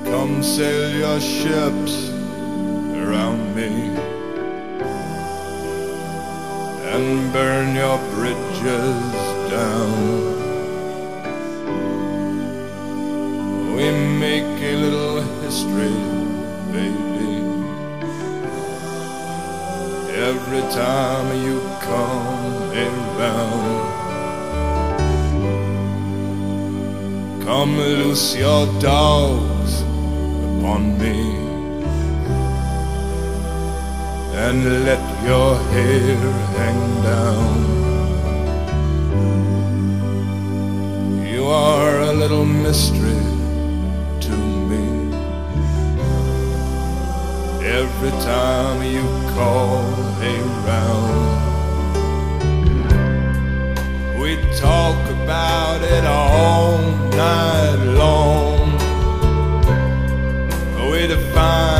Come sail your ships around me and burn your bridges down. We make a little history, baby, every time you come around. Come loose your dogs upon me and let your hair hang down. You are a little mystery to me every time you call around. We talk about it all night long. We define